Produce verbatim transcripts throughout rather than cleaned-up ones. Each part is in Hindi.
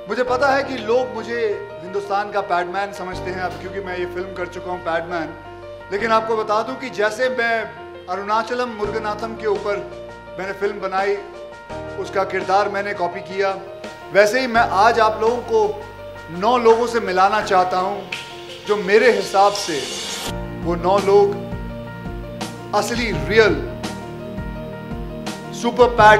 मुझे पता है कि लोग मुझे हिंदुस्तान का पैडमैन समझते हैं अब, क्योंकि मैं ये फिल्म कर चुका हूँ पैडमैन। लेकिन आपको बता दूं कि जैसे मैं अरुणाचलम मुरुगनाथम के ऊपर मैंने फिल्म बनाई, उसका किरदार मैंने कॉपी किया, वैसे ही मैं आज आप लोगों को नौ लोगों से मिलाना चाहता हूँ जो मेरे हिसाब से वो नौ लोग असली real super pad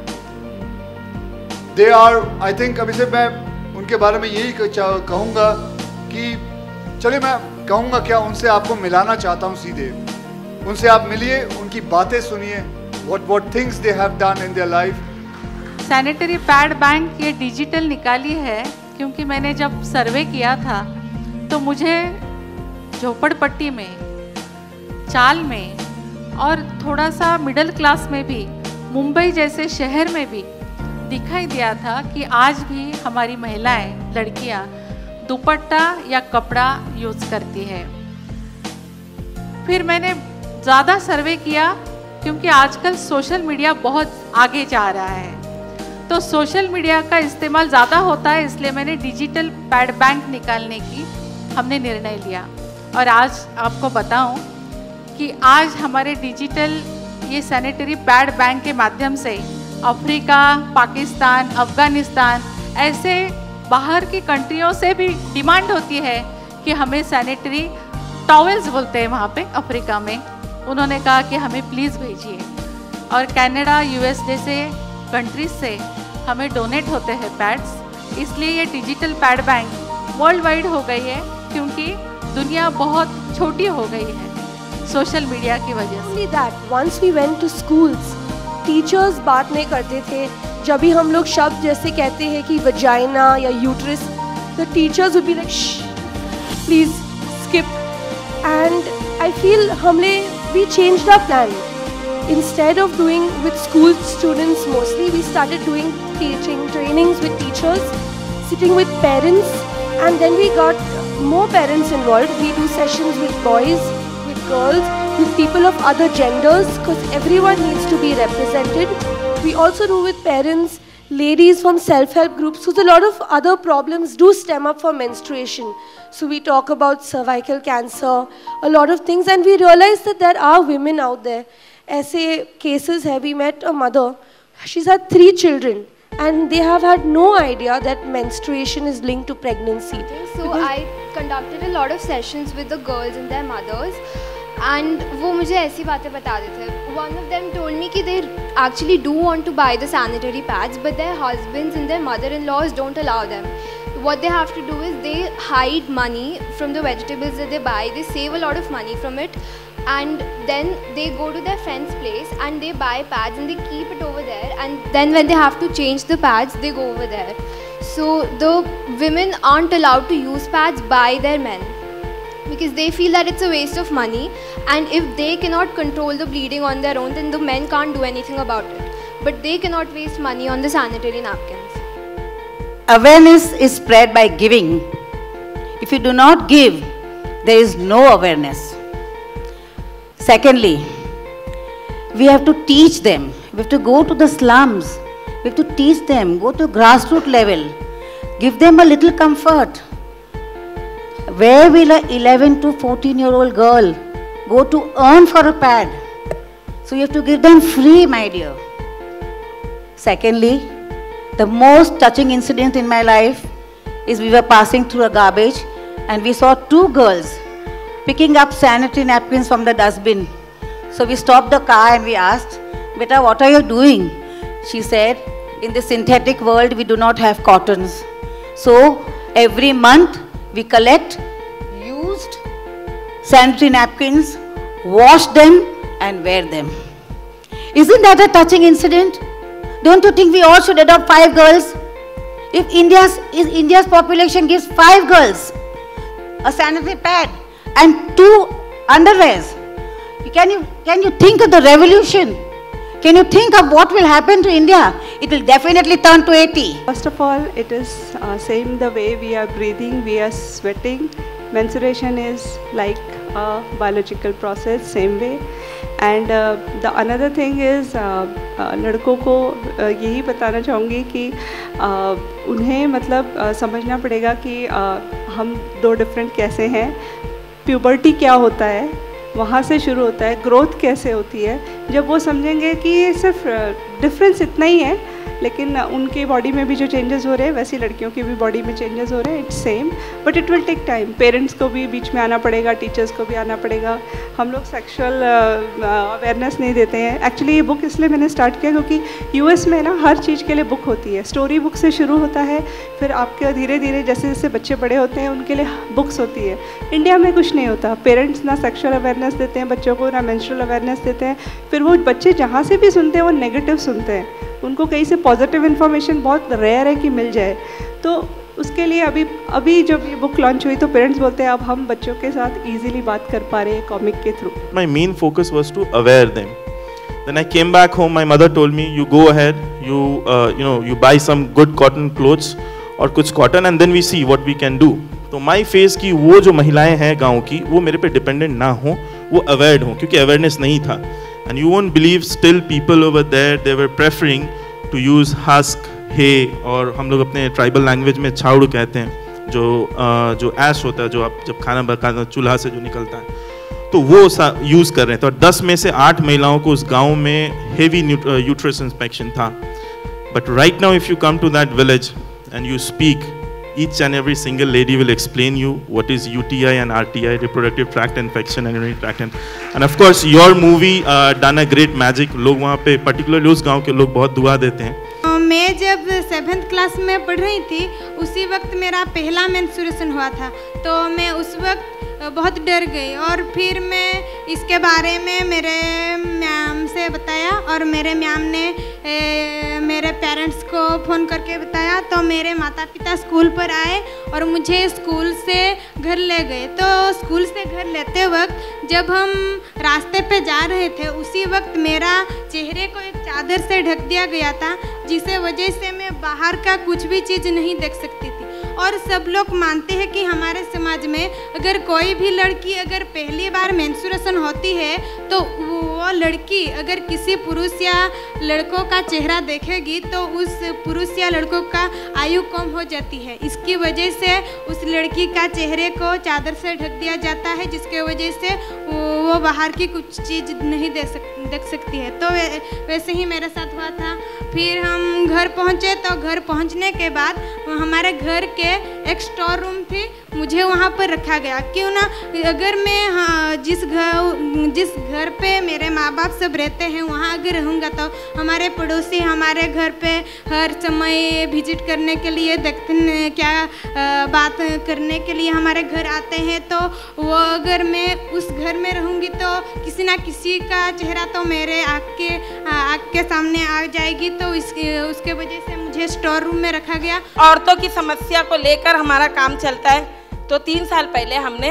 they are. I think अभी से मैं उनके बारे में यही कहूँगा कि चलिए मैं कहूँगा क्या, उनसे आपको मिलाना चाहता हूँ सीधे। उनसे आप मिलिए, उनकी बातें सुनिए, what what things they have done in their life। Sanitary pad bank ये डिजिटल निकाली है क्योंकि मैंने जब सर्वे किया था तो मुझे झोपड़पट्टी में, चाल में और थोड़ा सा मिडिल क्लास में भी, मुंबई जैसे शहर में भी दिखाई दिया था कि आज भी हमारी महिलाएं, लड़कियां दुपट्टा या कपड़ा यूज करती है। फिर मैंने ज़्यादा सर्वे किया क्योंकि आजकल सोशल मीडिया बहुत आगे जा रहा है, तो सोशल मीडिया का इस्तेमाल ज़्यादा होता है, इसलिए मैंने डिजिटल पैड बैंक निकालने की हमने निर्णय लिया। और आज आपको बताऊं कि आज हमारे डिजिटल ये सैनिटरी पैड बैंक के माध्यम से अफ्रीका, पाकिस्तान, अफ़गानिस्तान ऐसे बाहर की कंट्रियों से भी डिमांड होती है कि हमें सैनिटरी टॉवेल्स बोलते हैं वहाँ पे अफ्रीका में, उन्होंने कहा कि हमें प्लीज़ भेजिए। और कनाडा, यूएस जैसे कंट्रीज से हमें डोनेट होते हैं पैड्स, इसलिए ये digital pad bank world wide हो गई है क्योंकि दुनिया बहुत छोटी हो गई है सोशल मीडिया की वजह से। That once we went to schools, teachers बात नहीं करते थे। जब भी हम लोग शब्द जैसे कहते हैं कि वजाइना या uterus, the teachers would be like please skip. And I feel हमने we changed our plan. Instead of doing with school students mostly, we started doing teaching trainings with teachers, sitting with parents, and then we got more parents involved. We do sessions with boys, with girls, with people of other genders, because everyone needs to be represented. We also do with parents, ladies from self-help groups, because a lot of other problems do stem up from menstruation. So we talk about cervical cancer, a lot of things, and we realize that there are women out there. ऐसे cases have we met a mother, she's had three children and they have had no idea that menstruation is linked to pregnancy. So because I conducted a lot of sessions with the girls and their mothers, and वो मुझे ऐसी बातें बता देते थे. One of them told me कि they actually do want to buy the sanitary pads, but their husbands and their mother-in-laws don't allow them. What they have to do is they hide money from the vegetables that they buy. They save a lot of money from it, and then they go to their friend's place and they buy pads and they keep it over there, and then when they have to change the pads, they go over there. So the women aren't allowed to use pads by their men because they feel that it's a waste of money, and if they cannot control the bleeding on their own, then the men can't do anything about it. But they cannot waste money on the sanitary napkins. Awareness is spread by giving. If you do not give, there is no awareness. Secondly, we have to teach them. We have to go to the slums. We have to teach them, go to grassroots level. Give them a little comfort. Where will an eleven to fourteen year old girl go to earn for a pad? So you have to give them free, my dear. Secondly, the most touching incident in my life is we were passing through a garbage and we saw two girls picking up sanitary napkins from the dustbin. So we stopped the car and we asked, "Beta, what are you doing?" She said, "In the synthetic world, we do not have cottons. So every month we collect used sanitary napkins, wash them and wear them." Isn't that a touching incident? Don't you think we all should adopt five girls? If India's, if India's population gives five girls a sanitary pad and two underwears, can you, can you think of the revolution? Can you think of what will happen to India? It will definitely turn to eighty. First of all, it is uh, same the way we are breathing, we are sweating. Menstruation is like a biological process, same way. And the another thing is लड़कों को uh, यही बताना चाहूँगी कि uh, उन्हें मतलब uh, समझना पड़ेगा कि uh, हम दो डिफरेंट कैसे हैं, प्यूबर्टी क्या होता है, वहाँ से शुरू होता है, ग्रोथ कैसे होती है। जब वो समझेंगे कि ये सिर्फ डिफरेंस इतना ही है, लेकिन उनके बॉडी में भी जो चेंजेस हो रहे हैं वैसे लड़कियों की भी बॉडी में चेंजेस हो रहे हैं, it's same, but it will take time. Parents को भी बीच में आना पड़ेगा, टीचर्स को भी आना पड़ेगा। हम लोग सेक्सुअल अवेयरनेस नहीं देते हैं। एक्चुअली ये बुक इसलिए मैंने स्टार्ट किया क्योंकि यूएस में ना हर चीज़ के लिए बुक होती है। स्टोरी बुक से शुरू होता है, फिर आपके धीरे धीरे जैसे जैसे बच्चे बड़े होते हैं उनके लिए बुक्स होती है। इंडिया में कुछ नहीं होता। पेरेंट्स ना सेक्सुअल अवेयरनेस देते हैं बच्चों को, ना मेंस्ट्रुअल अवेयरनेस देते हैं। फिर वो बच्चे जहाँ से भी सुनते हैं वो नेगेटिव सुनते हैं, उनको कहीं से पॉजिटिव इन्फॉर्मेशन बहुत रेयर है कि मिल जाए। तो उसके लिए अभी अभी जब ये बुक लॉन्च हुई तो पेरेंट्स बोलते हैं अब हम बच्चों के साथ इजीली बात कर पा रहे हैं कॉमिक के through. My main focus was to aware them. Then I came back home, my mother told me, you go ahead, you uh, you know, you buy some good cotton clothes और कुछ cotton and then we see what we can do. तो my face की वो जो महिलाएं हैं गाँव की, वो मेरे पे डिपेंडेंट ना हो, वो अवेयर्ड हों, क्योंकि अवेयरनेस नहीं था। And you won't believe still people over there they were preferring to use husk, hay और हम लोग अपने ट्राइबल लैंग्वेज में छाउड़ कहते हैं, जो uh, जो ऐश होता है, जो आप जब खाना पकाते चूल्हा से जो निकलता है, तो वो यूज़ कर रहे हैं। तो दस में से आठ महिलाओं को उस गांव में हेवी यूट्रस इंस्पेक्शन था। But right now if you come to that village and you speak, each and every single lady will explain you what is U T I and R T I, reproductive tract infection and urinary tract, and of course your movie uh, done a great magic. लोग वहाँ पे particularly उस गांव के लोग बहुत दुआ देते हैं। मैं जब सेवन्थ क्लास में पढ़ रही थी उसी वक्त मेरा पहला मेंस्ट्रुएशन हुआ था, तो मैं उस वक्त बहुत डर गई और फिर मैं इसके बारे में मेरे मैम से बताया और मेरे मैम ने ए, मेरे पेरेंट्स को फ़ोन करके बताया। तो मेरे माता पिता स्कूल पर आए और मुझे स्कूल से घर ले गए। तो स्कूल से घर लेते वक्त जब हम रास्ते पे जा रहे थे उसी वक्त मेरा चेहरे को एक चादर से ढक दिया गया था, जिससे वजह से मैं बाहर का कुछ भी चीज़ नहीं देख सकती थी। और सब लोग मानते हैं कि हमारे समाज में अगर कोई भी लड़की अगर पहली बार मेंस्ट्रुएशन होती है तो वो लड़की अगर किसी पुरुष या लड़कों का चेहरा देखेगी तो उस पुरुष या लड़कों का आयु कम हो जाती है। इसकी वजह से उस लड़की का चेहरे को चादर से ढक दिया जाता है, जिसके वजह से वो बाहर की कुछ चीज़ नहीं देख सक देख सकती है। तो वैसे ही मेरे साथ हुआ था। फिर हम घर पहुँचे तो घर पहुँचने के बाद हमारे घर के एक स्टोर रूम थी, मुझे वहाँ पर रखा गया। क्यों ना, अगर मैं हाँ जिस घर जिस घर पे मेरे माँ बाप सब रहते हैं वहाँ अगर रहूँगा तो हमारे पड़ोसी हमारे घर पे हर समय विजिट करने के लिए देखते हैं, क्या बात करने के लिए हमारे घर आते हैं। तो वो अगर मैं उस घर में रहूँगी तो किसी ना किसी का चेहरा तो मेरे आँख के आँख के सामने आ जाएगी। तो इसके उसके वजह से मुझे स्टोर रूम में रखा गया। औरतों की समस्या को लेकर हमारा काम चलता है। तो तीन साल पहले हमने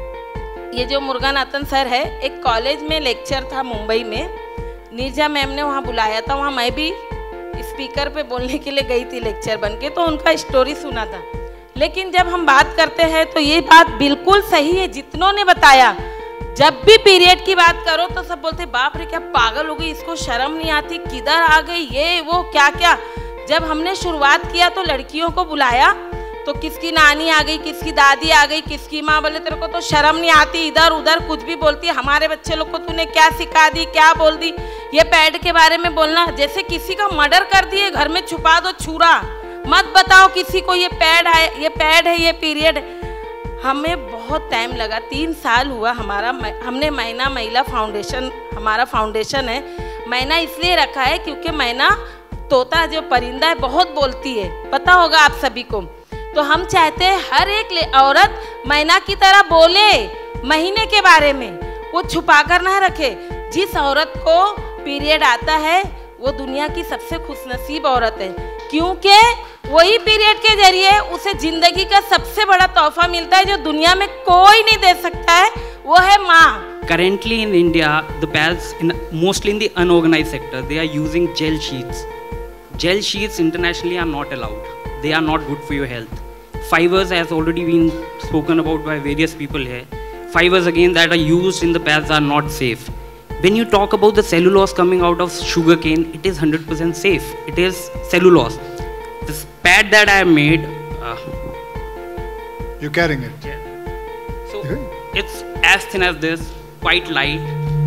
ये जो मुरुगनाथन सर है, एक कॉलेज में लेक्चर था मुंबई में, नीरजा मैम ने वहाँ बुलाया था, वहाँ मैं भी स्पीकर पे बोलने के लिए गई थी लेक्चर बन के, तो उनका स्टोरी सुना था। लेकिन जब हम बात करते हैं तो ये बात बिल्कुल सही है जितनों ने बताया। जब भी पीरियड की बात करो तो सब बोलते बाप रे क्या पागल हो गई, इसको शर्म नहीं आती, किधर आ गई ये वो क्या क्या। जब हमने शुरुआत किया तो लड़कियों को बुलाया तो किसकी नानी आ गई, किसकी दादी आ गई, किसकी माँ बोले तेरे को तो शर्म नहीं आती, इधर उधर कुछ भी बोलती है, हमारे बच्चे लोग को तूने क्या सिखा दी, क्या बोल दी। ये पैड के बारे में बोलना जैसे किसी का मर्डर कर दिए, घर में छुपा दो छुरा, मत बताओ किसी को ये पैड है, ये पैड है, ये पीरियड। हमें बहुत टाइम लगा, तीन साल हुआ हमारा। हमने मैना महिला फाउंडेशन, हमारा फाउंडेशन है, मैना इसलिए रखा है क्योंकि मैना तोता जो परिंदा है बहुत बोलती है, पता होगा आप सभी को। तो हम चाहते हैं हर एक औरत मैना की तरह बोले महीने के बारे में, वो छुपा कर ना रखे। जिस औरत को पीरियड आता है वो दुनिया की सबसे खुशनसीब औरत है, क्योंकि वही पीरियड के जरिए उसे जिंदगी का सबसे बड़ा तोहफा मिलता है जो दुनिया में कोई नहीं दे सकता है, वो है माँ। Currently in India, the pads, in, mostly in the unorganized sector, they are using gel sheets. Gel sheets internationally are not allowed. They are not good for your health. Fibers has already been spoken about by various people here. Fibers again that are used in the pads are not safe. When you talk about the cellulose coming out of sugarcane, it is one hundred percent safe. It is cellulose. This pad that I made, uh, you're carrying it. So it's as thin as this, quite light,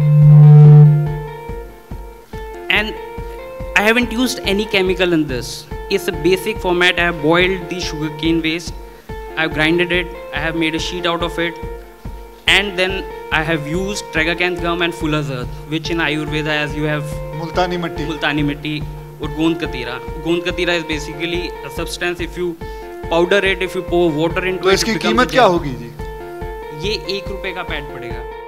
and I haven't used any chemical in this. It's a basic format. I have boiled the sugarcane waste, I have grinded it, I have made a sheet out of it, and then I have used tragacanth gum and fuller's earth, which in Ayurveda, as you have multani matti, multani matti or gond katira. Gond katira is basically a substance. If you powder it, if you pour water into तो it, इसकी it becomes कीमत a क्या gel. होगी जी? ये एक रुपए का पैड पड़ेगा.